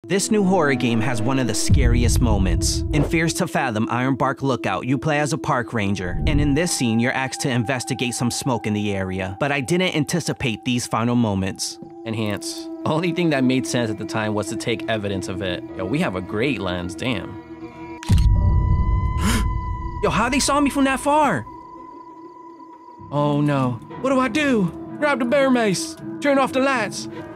This new horror game has one of the scariest moments. In Fears to Fathom Ironbark Lookout, you play as a park ranger, and in this scene, you're asked to investigate some smoke in the area. But I didn't anticipate these final moments. Enhance. Only thing that made sense at the time was to take evidence of it. Yo, we have a great lens, damn. Yo, how they saw me from that far? Oh no. What do? Grab the bear mace. Turn off the lights.